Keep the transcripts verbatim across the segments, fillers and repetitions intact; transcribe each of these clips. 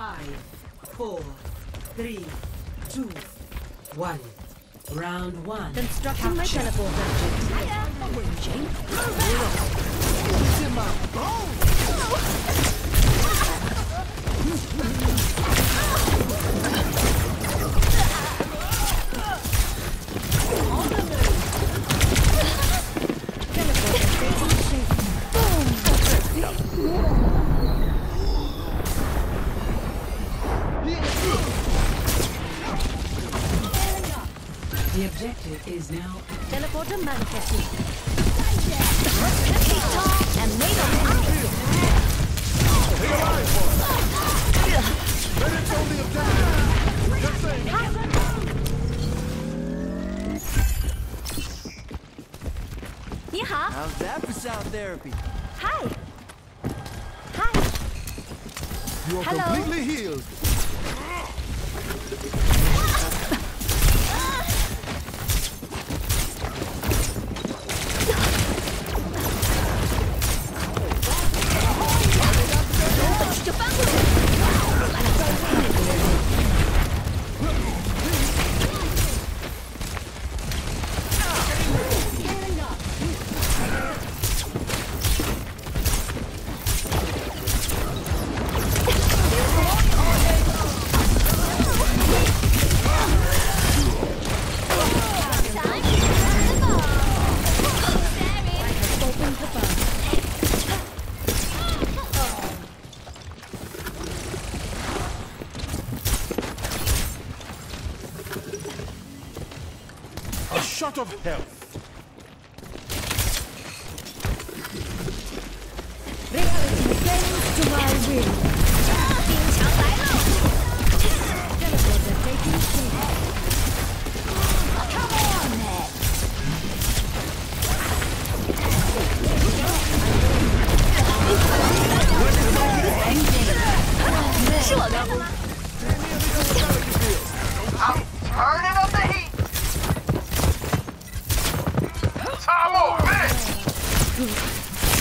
Five, four, three, two, one. Round one. Constructing my teleporter. Changing. It's in my bones. The objective is now Teleporter manifesting. And made of Let it on the objective. Just saying. How's that for sound therapy? Hi. Hi. You are Hello. completely healed. A shot of health. reality bends to my will. Teleporter taking shape. Come on, then. I'm turning up the heat. Time over, bitch.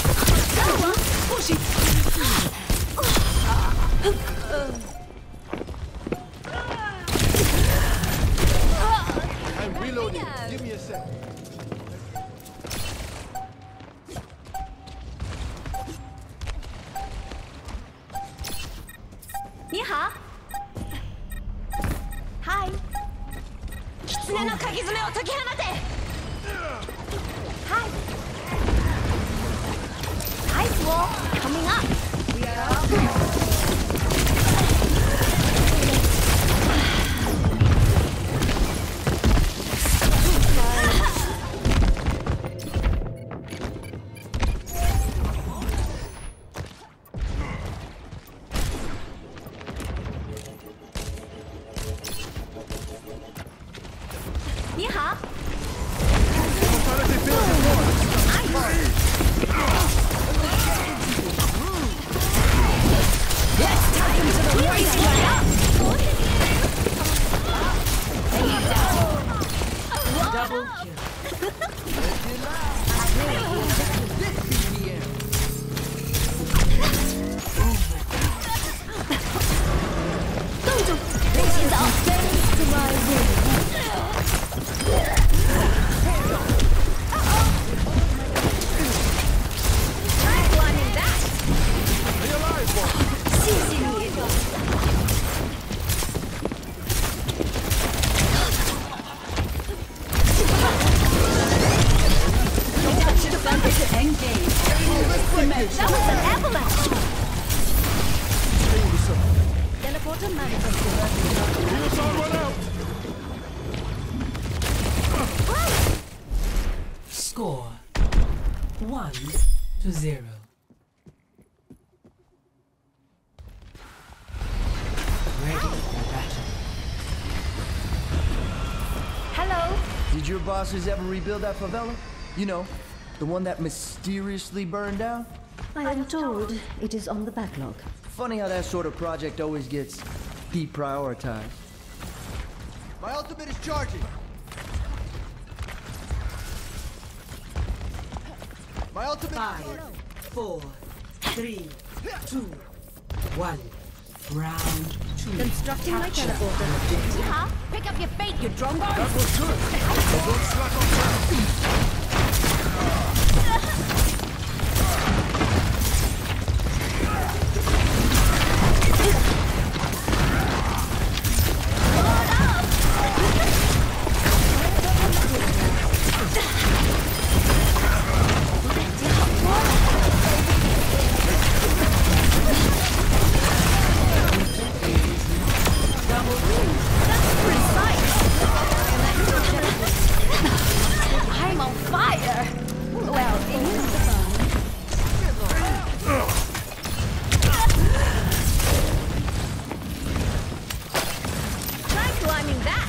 I'm reloading. Give me a sec. 你好。嗨。狐の鍵爪を解き放て。はい。Ice wall coming up. double kill. That was an avalanche! Teleporter manifested. Score one to zero. Ready for battle. Hello? Did your bosses ever rebuild that favela? You know, the one that mysteriously burned down? I am told it is on the backlog. Funny how that sort of project always gets deprioritized. My ultimate is charging. My ultimate. Five, four, three, two, one. Round two. Constructing my teleporter. Yeehaw! Pick up your fate, you drone That was good. But don't slack on down. I'm on fire! Well, try climbing that!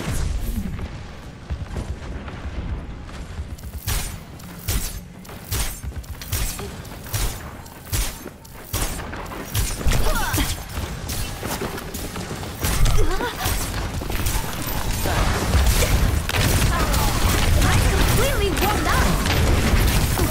I'm completely warmed up!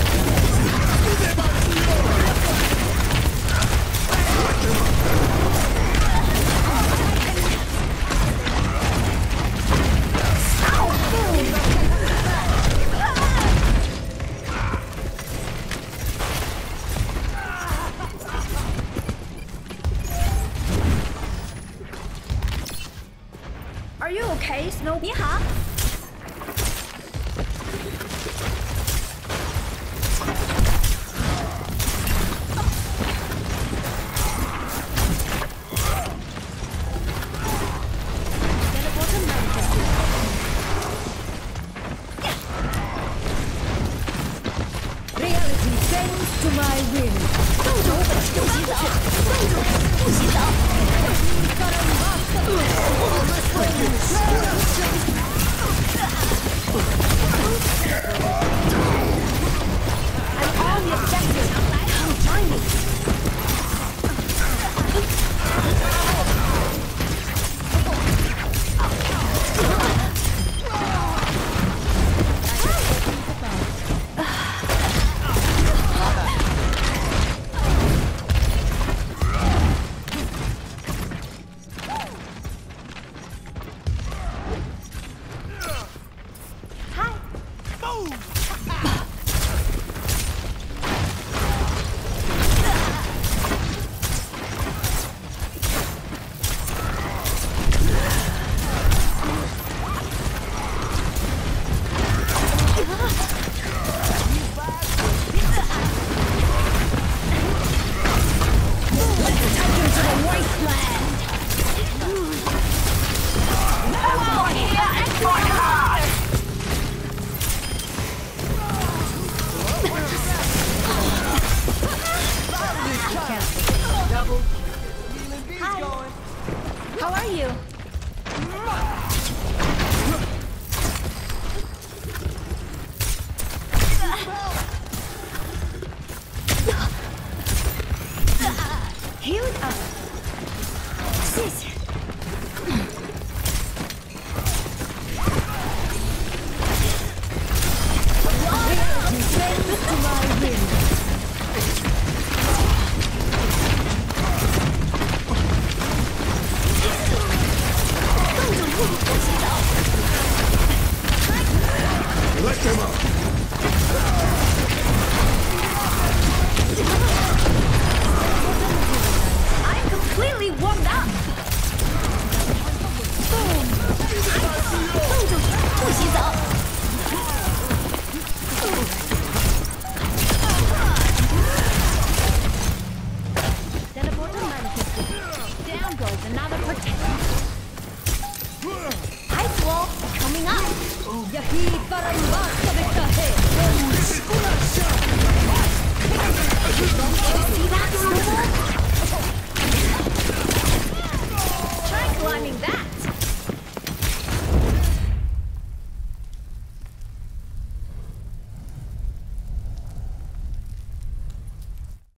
Are you okay, Snow? 你好。Reality bends to my will. 动手，不洗澡，动手，不洗澡。I'm on the objective. Come join me. How are you? Healed up. Sis. Bend to my will. Let them up. I'm completely warmed up. Boom. 动手，不洗澡。Teleporter manifested. Down goes another protector. Ice wall coming up. Yahi barambasa bekahe. See that, Snowball? Try climbing that.